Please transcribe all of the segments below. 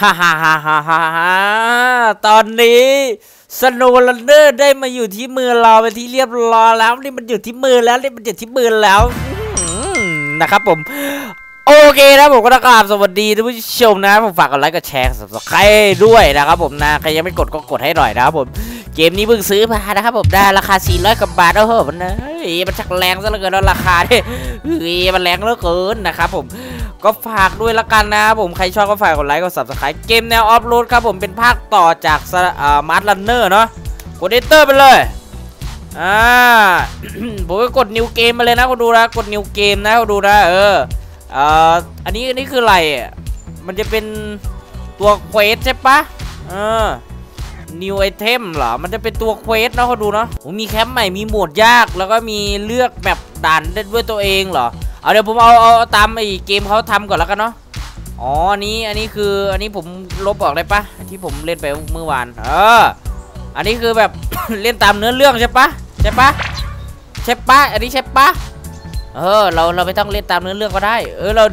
ฮ่าฮ่าฮ่าฮ่าฮ่าฮ่าตอนนี้สโนว์รันเนอร์ได้มาอยู่ที่มือเราเป็นที่เรียบร้อยแล้วนี่มันอยู่ที่มือแล้วนี่มันอยู่ที่มือแล้วนะครับผมโอเคนะผมก็ต้องกราบสวัสดีท่านผู้ชมนะผมฝากกดไลค์กดแชร์ Subscribe ด้วยนะครับผมนะใครยังไม่กดก็กดให้หน่อยนะครับผมเกมนี้เพิ่งซื้อมานะครับผมได้ราคา400 กว่าบาทโอ้โหมันชักแรงซะเหลือเกินแล้วราคาเนี่ยมันแรงเหลือเกินนะครับผมก็ฝากด้วยละกันนะผมใครชอบก็ฝากกดไลค์กด Subscribe เกมแนวออฟโรดครับผมเป็นภาคต่อจากมาร์ทรันเนอร์เนาะกดเอเตอร์ไปเลยผมก็กดนิวเกมมาเลยนะคุณดูนะกดนิวเกมนะคุณดูนะอันนี้คืออะไรมันจะเป็นตัวเควสใช่ปะนิวไอเทมเหรอมันจะเป็นตัวเควสนะเขาดูเนาะมีแคมป์ใหม่มีโหมดยากแล้วก็มีเลือกแบบด่านได้ด้วยตัวเองเหรอเอาเดี๋ยวผมเอาตามไอเกมเขาทำก่อนแล้วกันเนาะอ๋ออันนี้คืออันนี้ผมลบออกได้ปะที่ผมเล่นไปเมื่อวานอันนี้คือแบบ เล่นตามเนื้อเรื่องใช่ปะอันนี้ใช่ปะเราไม่ต้องเล่นตามเนื้อเรื่องก็ได้เรา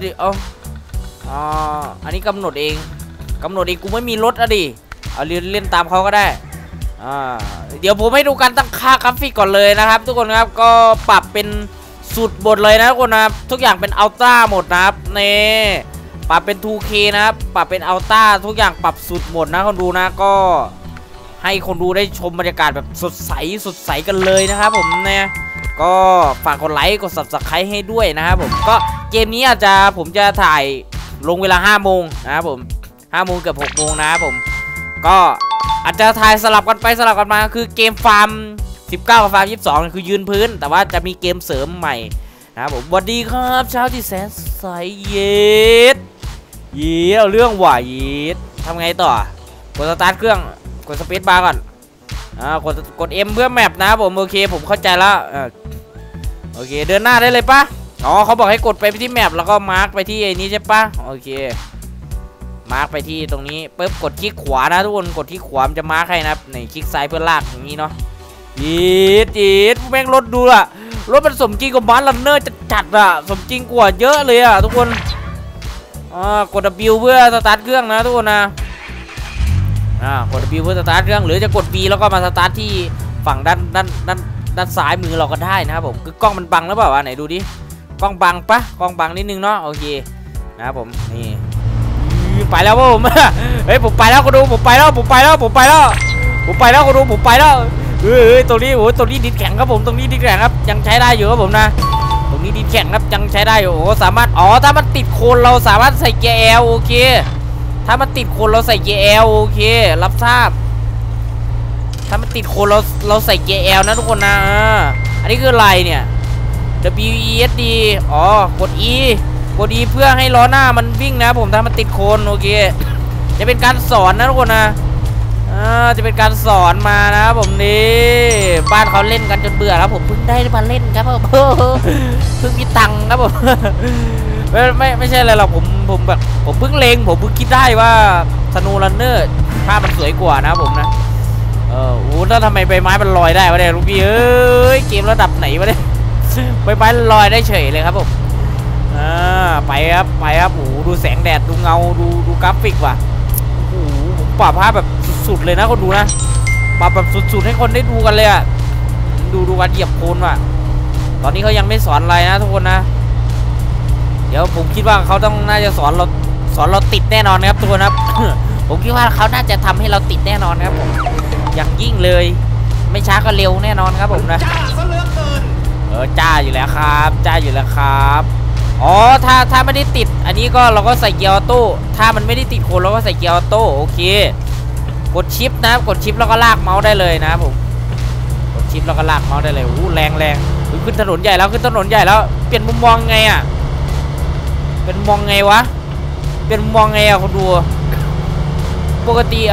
อันนี้กำหนดเองกูไม่มีรถอะดิเอาเล่นตามเขาก็ได้เดี๋ยวผมให้ดูการตั้งค่ากราฟิกก่อนเลยนะครับทุกคนครับก็ปรับเป็นสุดบทเลยนะทุกคนนะครับทุกอย่างเป็นอัลต้าหมดนะครับนี่ปรับเป็น 2K นะครับปรับเป็นอัลต้าทุกอย่างปรับสุดหมดนะคนดูนะก็ให้คนดูได้ชมบรรยากาศแบบสดใสกันเลยนะครับผมเนี่ยก็ฝากกดไลค์กด Subscribe ให้ด้วยนะครับผมก็เกมนี้ผมจะถ่ายลงเวลา5 โมงนะครับผม5 โมงเกือบ6 โมงนะครับผมก็อาจจะถ่ายสลับกันไปสลับกันมาคือเกมฟาร์ม19กับฟาร์ม22คือยืนพื้นแต่ว่าจะมีเกมเสริมใหม่นะครับผมสวัสดีครับเช้าที่แสนใสเย็ดเรื่องหวายเย็ดทำไงต่อกดสตาร์ทเครื่องกดสเปซบาร์ก่อนกด M เพื่อแมปนะครับผมโอเคผมเข้าใจแล้วโอเคเดินหน้าได้เลยปะอ๋อเขาบอกให้กดไปที่แมปแล้วก็มาร์กไปที่ไอ้นี้ใช่ปะโอเคมาร์กไปที่ตรงนี้ปุ๊บกดคลิกขวานะทุกคนกดที่ขวามันจะมาร์กให้นะนี่คลิกซ้ายเพื่อลากอย่างนี้เนาะยีดแม่งรถดูอะรถมันสมจริงกว่ามาร์ทรันเนอร์จัดอะสมจริงกว่าเยอะเลยอะทุกคนกด W เพื่อสตาร์ทเครื่องนะทุกคนนะกด W เพื่อสตาร์ทเครื่องหรือจะกด B แล้วก็มาสตาร์ทที่ฝั่งด้านซ้ายมือเราก็ได้นะครับผมคือกล้องมันบังหรือเปล่าวะไหนดูดิกล้องบังปะกล้องบังนิดนึงเนาะโอเคนะครับผมนี่ไปแล้วผมเฮ้ยผมไปแล้วก็ดูผมไปแล้วก็ดูผมไปแล้วตรงนี้โอ้ตรงนี้ดินแข็งครับผมตรงนี้ดินแข็งครับยังใช้ได้อยู่ครับผมนะตรงนี้ดินแข็งครับยังใช้ได้อยู่โอ้สามารถถ้ามันติดโคนเราสามารถใส่เกียร์ L โอเคถ้ามันติดโคนเราใส่เกียร์ L โอเครับทราบถ้ามันติดโคนเราใส่เกียร์ L นะทุกคนนะอันนี้คืออะไรเนี่ย WESD กด E เพื่อให้ล้อหน้ามันวิ่งนะผมถ้ามันติดโคนโอเคจะเป็นการสอนนะทุกคนนะจะเป็นการสอนมานะผมนี่บ้านเขาเล่นกันจนเบื่อแล้วผมเพิ่งได้มาเล่นครับผมเพิ่งมีตังค์ครับผมไม่ใช่อะไรหรอกผมเพิ่งเล็งผมเพิ่งคิดได้ว่าสโนว์รันเนอร์ภาพมันสวยกว่านะผมนะแล้วทำไมใบไม้มันลอยได้วะเนี่ยลูกพี่เกมระดับไหนวะเนี่ยใบไม้ลอยได้เฉยเลยครับผมไปครับดูแสงแดดดูเงาดูกราฟิกว่ะผมปรับภาพแบบสุดๆเลยนะคนดูนะปรับแบบสุดๆให้คนได้ดูกันเลยอะดูการเหยียบโคลนว่ะตอนนี้เขายังไม่สอนอะไรนะทุกคนนะเดี๋ยวผมคิดว่าเขาน่าจะสอนเราติดแน่นอนครับทุกคนครับ ผมคิดว่าเขาน่าจะทำให้เราติดแน่นอนครับผมอย่างยิ่งเลยไม่ช้าก็เร็วแน่นอนครับผมนะจ้าซะเหลือเกินจ้าอยู่แล้วครับถ้าไม่ได้ติดอันนี้ก็เราก็ใส่เกียร์ออโต้ถ้ามันไม่ได้ติดโคนเราก็ใส่เกียร์ออโต้โอเคกดชิปนะครับกดชิปแล้วก็ลากเมาส์ได้เลยนะครับผมกดชิปแล้วก็ลากเมาส์ได้เลยแรงขึ้นถนนใหญ่แล้วเปลี่ยนมุมมองไงอะเป็นมองไงวะเป็นมองไงอะคนดูปกติ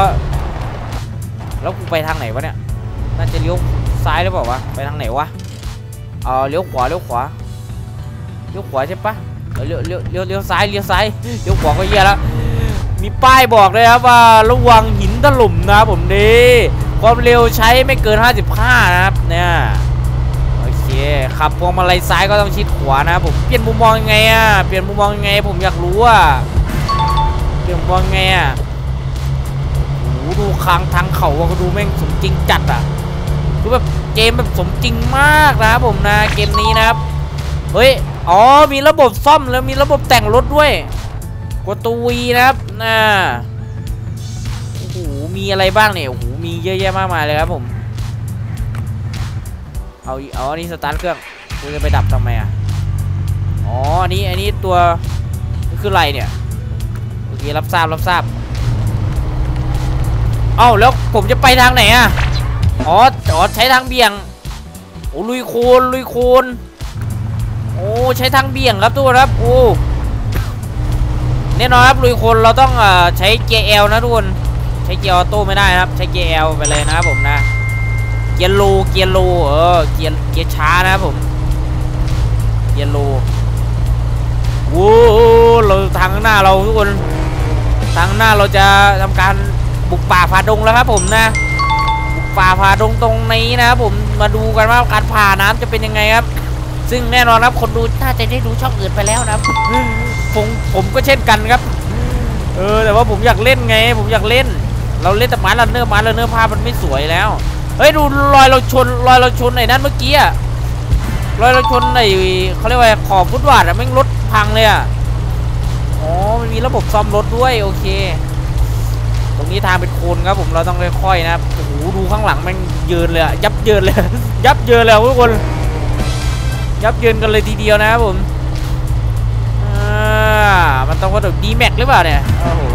แล้วกูไปทางไหนวะเนี่ยน่าจะเลี้ยวซ้ายหรือเปล่าวะไปทางไหนวะเลี้ยวขวาใช่ปะเลี้ยวซ้ายเลี้ยวขวาก็เยี่ยแล้วมีป้ายบอกเลยครับว่าระวังหินถล่มนะผมนี่ความเร็วใช้ไม่เกิน55นะครับเนี่ยโอเคขับพวงมาลัยซ้ายก็ต้องชิดขวานะผมเปลี่ยนมุมมองยังไงผมอยากรู้ว่าเปลี่ยนว่าไงอ่ะโอ้โหดูคางทางเขาก็ดูแม่งสมจริงจัดอ่ะคือแบบเกมแบบสมจริงมากนะครับผมนะเกมนี้นะครับเฮ้ยอ๋อมีระบบซ่อมแล้วมีระบบแต่งรถด้วยกดตัววีนะครับโอ้โหมีอะไรบ้างเนี่ยโอ้โหมีเยอะแยะมากมายเลยครับผมเอาอันนี้สตาร์ทเครื่องกูจะไปดับทำไมอ่ะอ๋ออันนี้ตัวนี่คืออะไรเนี่ยโอเครับทราบเอ้าแล้วผมจะไปทางไหนอ่ะอ๋อใช้ทางเบี่ยงโอ้ลุยโคลนโอ้ใช้ทางเบี่ยงครับทุกคนครับโอ้แน่นอนครับลุยโคลนเราต้องใช้เกียร์ L นะทุกคนใช้เกียร์ออโต้ไม่ได้นะครับใช้เกียร์ L ไปเลยนะครับผมนะเกียร์โลเกียร์ช้านะครับผมเกียร์โลโอ้เราทางหน้าเราทุกคนทางหน้าเราจะทำการบุกป่าผ่าดงแล้วครับผมนะบุกป่าผ่าดงตรงนี้นะครับผมมาดูกันว่าการผ่าน้ำจะเป็นยังไงครับซึ่งแน่นอนครับคนดูน่าจะได้ดูช่องอื่นไปแล้วนะครับผมก็เช่นกันครับแต่ว่าผมอยากเล่นไงผมอยากเล่นเราเล่นแต่ไม้ลันเนอร์ภาพมันไม่สวยแล้วเฮ้ยดูรอยเราชนไอ้นั่นเมื่อกี้อะรอยเราชนไอ้เขาเรียกว่าขอบฟุตบาทอะแม่งรถพังเลยอะอ๋อมันมีระบบซ่อมรถด้วยโอเคตรงนี้ทางเป็นโคลนครับผมเราต้องค่อยๆนะครับโอ้โหดูข้างหลังแม่งเยินเลยอะยับเยินเลยทุกคนยับเยินกันเลยทีเดียวนะครับผมมันต้องว่าแบบดีแม็กหรือเปล่าเนี่ยโอ้โห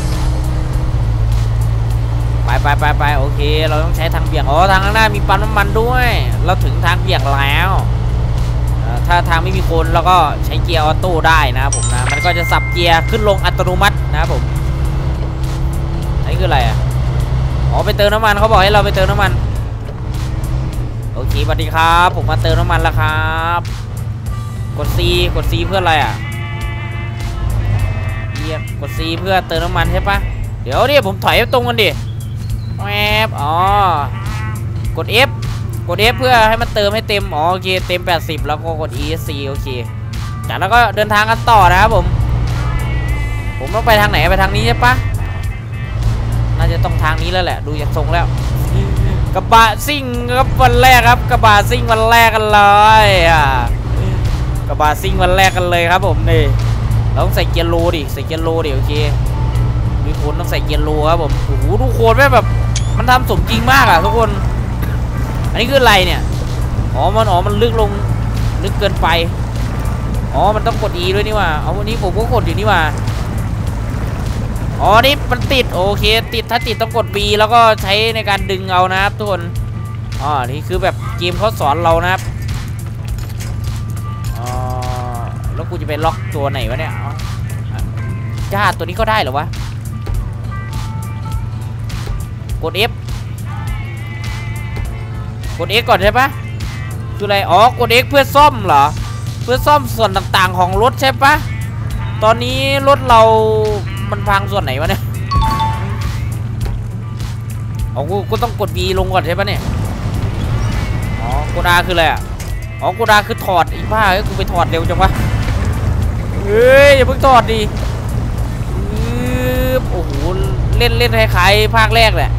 ไปโอเคเราต้องใช้ทางเบี่ยงอ๋อทางข้างหน้ามีปั๊มน้ำมันด้วยเราถึงทางเบี่ยงแล้วถ้าทางไม่มีคนเราก็ใช้เกียร์ออโต้ได้นะครับผมนะมันก็จะสับเกียร์ขึ้นลงอัตโนมัตินะครับผมนี่คืออะไรอ่ะอ๋อไปเติมน้ำมันเขาบอกให้เราไปเติมน้ำมันโอเคสวัสดีครับผมมาเติมน้ำมันแล้วครับกด C เพื่ออะไรอ่ะกด C เพื่อเติมน้ำมันใช่ปะเดี๋ยวเนี่ยผมถอยตรงกันดิแวบอ๋อกด F เพื่อให้มันเติมให้เต็มอ๋อโอเคเต็ม80แล้วก็กด ESC โอเคจากแล้วก็เดินทางกันต่อนะครับผมต้องไปทางไหนไปทางนี้ใช่ปะน่าจะต้องทางนี้แล้วแหละดูจากทรงแล้วกระบะซิ่งครับวันแรกครับกระบะซิ่งวันแรกกันเลยกระบะซิ่งวันแรกกันเลยครับผมนี่เราต้องใส่เกียร์โลดิโอเคมีคนต้องใส่เกียร์โลครับผมโอ้โหทุกคนแบบมันทำสมจริงมากอ่ะทุกคนอันนี้คืออะไรเนี่ยอ๋อมันลึกลงลึกเกินไปอ๋อมันต้องกด E ด้วยนี่ว่าเอาวันนี้ผมก็กดอยู่นี่ว่าอ๋อนี่มันติดโอเคถ้าติดต้องกด B แล้วก็ใช้ในการดึงเอานะครับทุกคนอ๋อนี่คือแบบเกมเขาสอนเรานะครับแล้วกูจะไปล็อกตัวไหนวะเนี่ยจ้าตัวนี้ก็ได้เหรอวะกด F กด X ก่อนใช่ปะคืออะไรอ๋อกด X เพื่อซ่อมเหรอเพื่อซ่อมส่วนต่างๆของรถใช่ปะตอนนี้รถเรามันพังส่วนไหนวะเนี่ยอ๋อกูต้องกด B ลงก่อนใช่ปะเนี่ยอ๋อกด R คืออะไรอ่ะอ๋อกด Rคือถอดอีบ้ากูไปถอดเร็วจังวะเฮ้ยอย่าเพิ่งถอดดิโอ้โหเล่นคล้ายๆภาคแรกแหละ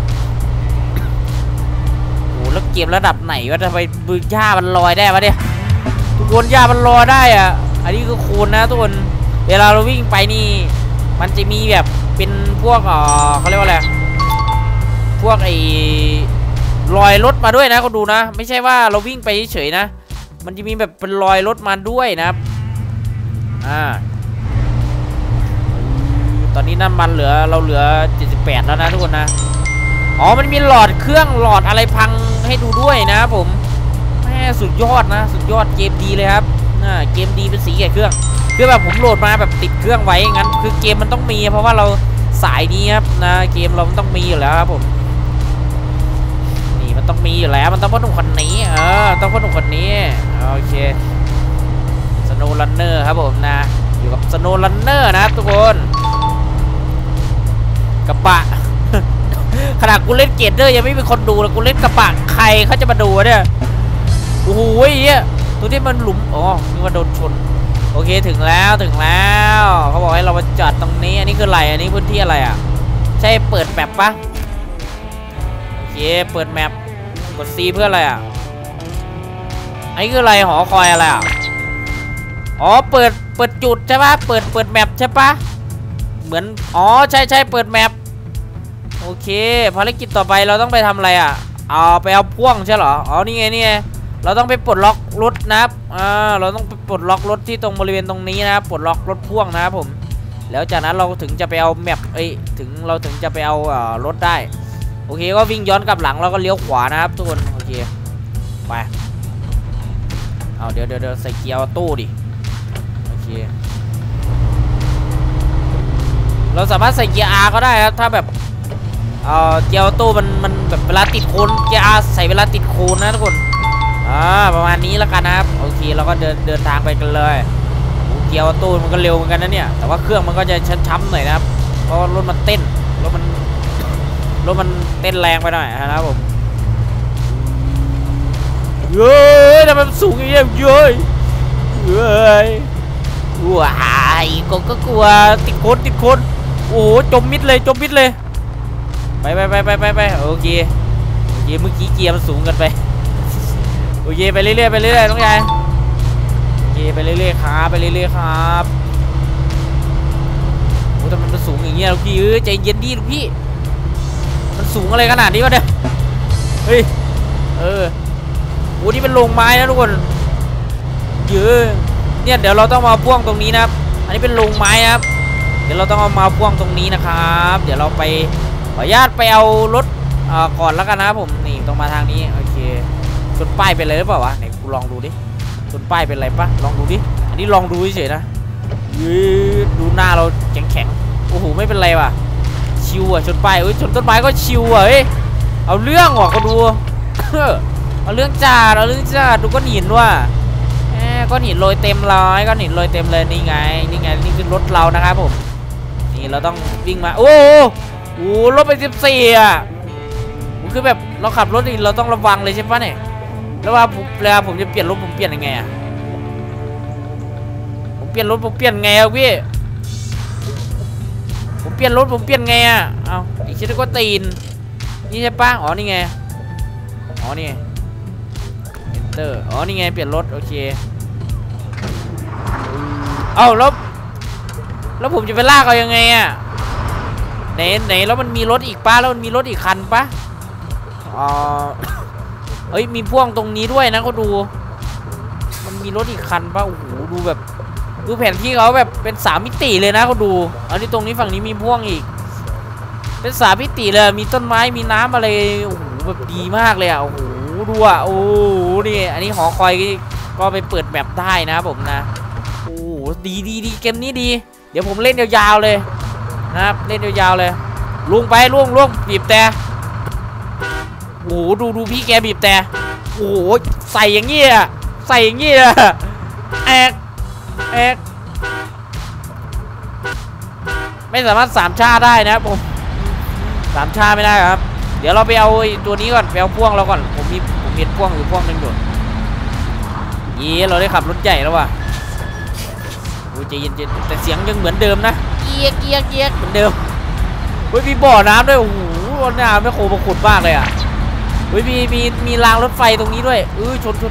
แล้วเกมระดับไหนวะทำไมบึ้งหญ้ามันลอยได้วะเนี่ยทุกคนหญ้ามันลอยได้อ่ะอันนี้คือโคลนนะทุกคนเวลาเราวิ่งไปนี่มันจะมีแบบเป็นพวกเขาเรียกว่าอะไรพวกไอ้รอยรถมาด้วยนะก็ดูนะไม่ใช่ว่าเราวิ่งไปเฉยๆนะมันจะมีแบบเป็นรอยรถมาด้วยนะครับตอนนี้น้ำมันเราเหลือ78แล้วนะทุกคนนะอ๋อมันมีหลอดเครื่องหลอดอะไรพังให้ดูด้วยนะครับผมแม่สุดยอดนะสุดยอดเกมดีเลยครับเกมดีเป็นสีแก่เครื่องคือแบบผมโหลดมาแบบติดเครื่องไว้งั้นคือเกมมันต้องมีเพราะว่าเราสายนี้ครับนะเกมเรามันต้องมีอยู่แล้วครับผมนี่มันต้องมีอยู่แล้วมันต้องพ่อหนุ่มคนนี้ต้องพ่อหนุ่มคนนี้โอเคสโนว์รันเนอร์ครับผมนะอยู่กับสโนว์รันเนอร์นะครับทุกคนกระบะขนาดกูเล่นเกตเดอร์ยังไม่มีคนดูเลยกูเล่นกระบะใครเขาจะมาดูเนี่ยโอ้โหเฮียตัวที่มันหลุมอ๋อนี่ว่าโดนชนโอเคถึงแล้วเขาบอกให้เรามาจอดตรงนี้อันนี้คืออะไรอันนี้พื้นที่อะไรอ่ะใช่เปิดแมปปะโอเคเปิดแมปกด C เพื่ออะไรอ่ะอันนี้คืออะไรหอคอยอะไรอ่ะอ๋อเปิดจุดใช่ปะเปิดแมปใช่ปะเหมือนอ๋อใช่เปิดแมปโอเคภารกิจต่อไปเราต้องไปทำอะไรอ่ะเอาไปเอาพ่วงใช่เหรออ๋อนี่ไงเราต้องไปปลดล็อกรถนะครับเราต้องไปปลดล็อกรถที่ตรงบริเวณตรงนี้นะปลดล็อกรถพ่วงนะครับผมแล้วจากนั้นเราถึงจะไปเอาแมปเราถึงจะไปเอารถได้โอเคก็วิ่งย้อนกลับหลังแล้วก็เลี้ยวขวานะครับทุกคนโอเคไปเอาเดี๋ยวใส่เกียร์ออโต้ดิโอเคเราสามารถใส่เกียร์ R ก็ได้ครับถ้าแบบเกียร์ออโต้มันแบบเวลาติดโคนเกียร์ R ใส่เวลาติดโคนนะทุกคนประมาณนี้แล้วกันนะครับโอเคเราก็เดินทางไปกันเลยเกียร์ออโต้มันก็เร็วเหมือนกันนะเนี่ยแต่ว่าเครื่องมันก็จะช้ำๆหน่อยนะครับเพราะรถมันเต้นรถมันเต้นแรงไปหน่อยนะครับผมเย้ยทำไมมันสูงอย่างเงี้ยเย้ยว้ายก็กลัวติดโคนโอ้โหจมมิดเลยไปโอเคเมื่อกี้เกียร์มันสูงกันไปโอเคไปเรื่อยน้องชายโอเคไปเรื่อยครับโอ้แต่มันสูงอย่างเงี้ยลูกพี่ใจเย็นดิลูกพี่มันสูงอะไรขนาดนี้วะเนี่ยเฮ้ยโอ้นี่เป็นโรงไม้นะทุกคนเนี่ยเดี๋ยวเราต้องมาพ่วงตรงนี้นะครับอันนี้เป็นโรงไม้นะครับเดี๋ยวเราต้องเอามาพ่วงตรงนี้นะครับเดี๋ยวเราไปขออนุญาตไปเอารถก่อนแล้วกันนะครับผมนี่ต้องมาทางนี้โอเคชนป้ายเป็นอะไรหรือเปล่าวะไหนกูลองดูดิชนป้ายเป็นอะไรปะลองดูดิอันนี้ลองดูเฉยๆนะดูหน้าเราแข็งโอ้โหไม่เป็นไรว่ะชิวอ่ะชนป้ายชนต้นไม้ก็ชิวอ่ะเอาเรื่องว่ะก็ดู เอาเรื่องจัดดูก้อนหินว่ะก้อนหินโรยเต็มเลยนี่ไงนี่คือรถเรานะครับผมนี่เราต้องวิ่งมาโอ้โหรถไป14อ่ะคือแบบเราขับรถนี่เราต้องระวังเลยใช่ปะเนี่ยแล้วว่าผมจะเปลี่ยนรถผมเปลี่ยนยังไงอ่ะผมเปลี่ยนรถผมเปลี่ยนไงอ่ะพี่ผมเปลี่ยนรถผมเปลี่ยนไงอ่ะเอาอีกชิ้นก็ตีนนี่ใช่ปะอ๋อนี่ไงอ๋อนี่Enter อ๋อนี่ไงเปลี่ยนรถโอเคเอาแล้วผมจะไปลากเอายังไงอ่ะไหนแล้วมันมีรถอีกปะแล้วมันมีรถอีกคันปะเฮ้ยมีพ่วงตรงนี้ด้วยนะเขาดูมันมีรถอีกคันปะโอ้โหดูแผนที่เขาแบบเป็น3 มิติเลยนะเขาดูอันนี้ตรงนี้ฝั่งนี้มีพ่วงอีกเป็น3 มิติเลยมีต้นไม้มีน้ำอะไรโอ้โหแบบดีมากเลยอ่ะโอ้โหดูอ่ะโอ้โหนี่อันนี้หอคอยก็ไปเปิดแบบได้นะผมนะโอ้โหดีเกมนี้ดีเดี๋ยวผมเล่นยาวๆเลยนะครับเล่นยาวๆเลยล่วงไปล่วงบีบแต่โอ้โหดูพี่แกบีบแต่โอ้โหใส่อย่างเงี้ยแอกไม่สามารถ3 ชาได้นะครับผม3 ชาไม่ได้ครับเดี๋ยวเราไปเอาตัวนี้ก่อนไปเอาพ่วงเราก่อนผมมีพ่วงอยู่พ่วงนึงอยู่เราได้ขับรถใหญ่แล้วว่ะโอ้ยใจเย็นแต่เสียงยังเหมือนเดิมนะเกียกเหมือนเดิมเฮ้ยมีบ่อน้ำด้วยโอ้โหน้ำไม่โคบขุดมากเลยอ่ะเฮ้ยมีรางรถไฟตรงนี้ด้วยชน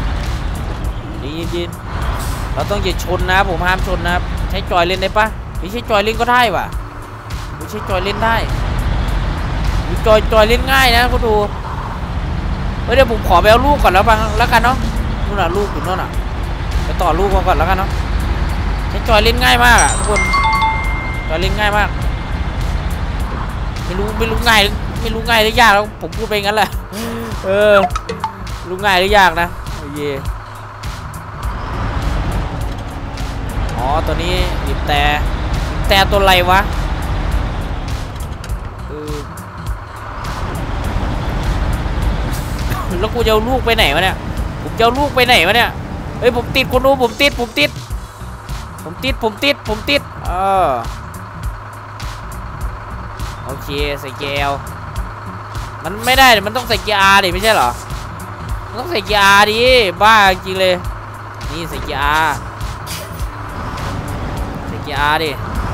ยินเราต้องอย่าชนนะผมห้ามชนนะครับใช้จอยเล่นได้ปะไม่ใช่จอยเล่นก็ได้ว่ะไม่ใช่จอยเล่นได้จอยเล่นง่ายนะก็ดูเดี๋ยวผมขอไปเอาลูกก่อนแล้วกันเนาะนู่นน่ะลูกอยู่นู่นน่ะไปต่อลูกมาก่อนแล้วกันเนาะใช้จอยเล่นง่ายมากอ่ะทุกคนจอยเล่นง่ายมากไม่รู้ง่ายหรือยากแล้วผมพูดไปงั้นแหละรู้ง่ายหรือยากนะโอเคอ๋อตัวนี้บีบแต่ตัวอะไรวะแล้วกูจะเอาลูกไปไหนวะเนี่ยเฮ้ยผมติดคนดูผมติดโอเคใส่เกียร์มันไม่ได้มันต้องใส่เกียร์ R ดิไม่ใช่เหรอมันต้องใส่เกียร์ R ดิบ้าจริงเลยนี่ใส่เกียร์ R กียร์ R ดิ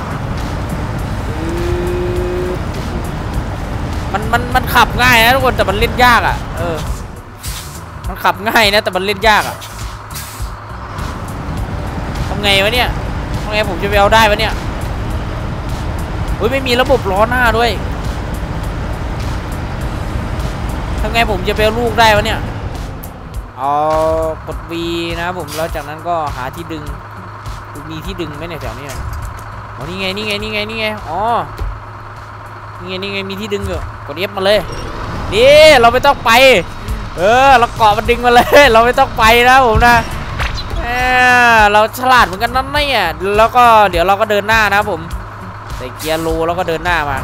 มันขับง่ายนะทุกคนแต่มันเล่นยากอ่ะมันขับง่ายนะแต่มันเล่นยากอ่ะทำไงวะเนี่ยทำไงผมจะไปเอาได้วะเนี่ยเฮ้ยไม่มีระบบล้อหน้าด้วยทำไงผมจะไปเอาลูกได้วะเนี่ยเอากด V นะผมแล้วจากนั้นก็หาที่ดึงมีที่ดึงไหมเนี่ยแถวนี้อ๋อนี่ไงอ๋อนี่ไงมีที่ดึงอยู่กด F มาเลยนี่เราไม่ต้องไปเราเกาะมันดึงมาเลยเราไม่ต้องไปนะผมนะเราฉลาดเหมือนกันนั่นเนี่ยแล้วก็เดี๋ยวเราก็เดินหน้านะผมใส่เกียร์โลแล้วก็เดินหน้ามา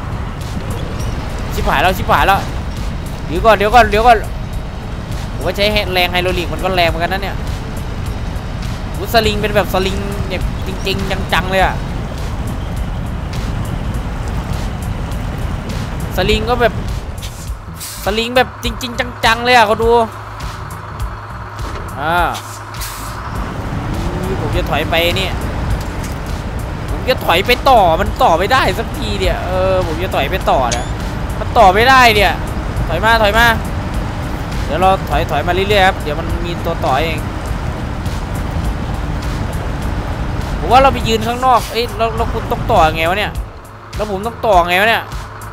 ชิบหายแล้วเดี๋ยวก่อนผมก็ใช้แรงไฮโดรลิกมันก็แรงเหมือนกันนะเนี่ยสลิงเป็นแบบสลิงเนี่ยจริงๆจังๆเลยอะสลิงก็แบบสลิงแบบจริงๆจังๆเลยอะเขาดูผมจะถอยไปเนี่ยผมจะถอยไปต่อมันต่อไม่ได้สักทีเนี่ยผมจะถอยไปต่อเนี่ยมันต่อไม่ได้เนี่ยถอยมาเดี๋ยวเราถอยมาเรื่อยๆครับเดี๋ยวมันมีตัวต่อเองผมว่าเราไปยืนข้างนอกเราคุณต้องต่อไงวะเนี่ยแล้วผมต้องต่อไงวะเนี่ย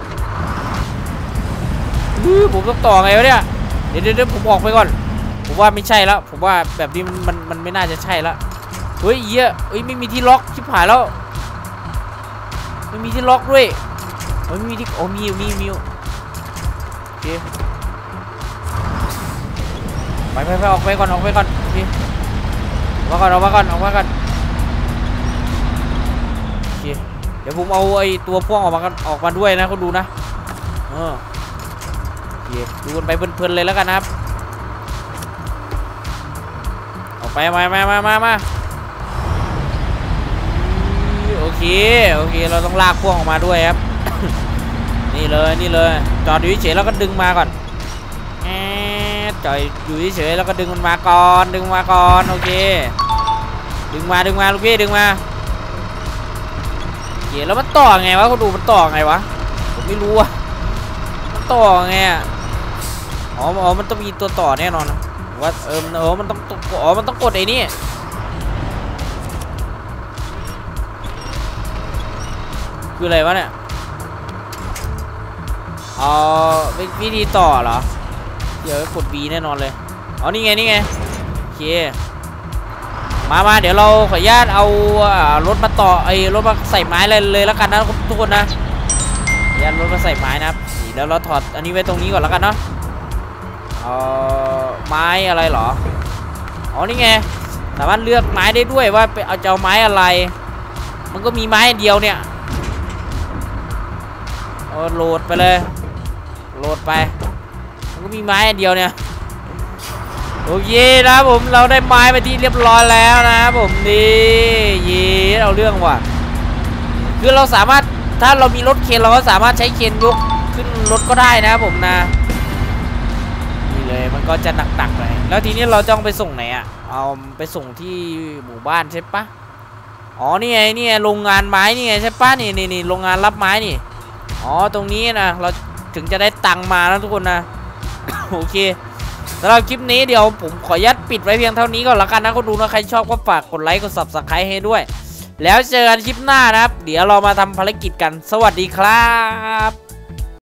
ผมต้องต่อไงวะเนี่ยเดี๋ยวผมออกไปก่อนผมว่าไม่ใช่แล้วผมว่าแบบนี้มันไม่น่าจะใช่แล้วเฮ้ยไม่มีที่ล็อกชิบหายแล้วไม่มีที่ล็อกด้วยไม่มีที่มีโอเคไปออกไปก่อนโอเคออกมาก่อนโอเคเดี๋ยวผมเอาไอ้ตัวพ่วงออกมาด้วยนะเขาดูนะโอเคดูกันไปเพลินๆเลยแล้วกันนะครับออกไปมาโอเคเราต้องลากพ่วงออกมาด้วยครับ นี่เลยจอดอยู่เฉยแล้วก็ดึงมาก่อนจอดอยู่เฉยแล้วก็ดึงมันมาก่อนโอเคดึงมาลูกพี่ดึงมาโอเคแล้วมันต่อไงวะเขาดูมันต่อไงวะผมไม่รู้อะมันต่อไงอะอ๋อมันต้องมีตัวต่อแน่นอนนะว่ามันต้องกดไอ้นี่คืออะไรวะเนี่ยวิธีต่อเหรอเดี๋ยวกด B แน่นอนเลยอ๋อนี่ไงโอเคมาเดี๋ยวเราขออนุญาตเอารถมาต่อรถมาใส่ไม้เลยแล้วกันนะทุกคนนะยันรถมาใส่ไม้นะครับแล้วเราถอดอันนี้ไว้ตรงนี้ก่อนแล้วกันเนาะไม้อะไรเหรออ๋อนี่ไงสามารถเลือกไม้ได้ด้วยว่าจะเอาไม้อะไรมันก็มีไม้เดียวเนี่ยโหลดไปเลยมันก็มีไม้เดียวเนี่ยโอเคนะผมเราได้ไม้ไปที่เรียบร้อยแล้วนะผมนี่เอาเรื่องว่ะคือเราสามารถถ้าเรามีรถเคนเราก็สามารถใช้เคนยกขึ้นรถก็ได้นะผมนะนี่เลยมันก็จะหนักๆเลยแล้วทีนี้เราจะไปส่งไหนอ่ะเอาไปส่งที่หมู่บ้านใช่ปะอ๋อนี่ไงโรงงานไม้นี่ไงใช่ปะนี่โรงงานรับไม้นี่อ๋อตรงนี้นะเราถึงจะได้ตังมานะทุกคนนะ โอเคสำหรับคลิปนี้เดี๋ยวผมขอยัดปิดไว้เพียงเท่านี้ก่อนละกันนะคนดูนะใครชอบก็ฝากกดไลค์กด Subscribe ให้ด้วยแล้วเจอกันคลิปหน้านะครับเดี๋ยวเรามาทำภารกิจกันสวัสดีครับ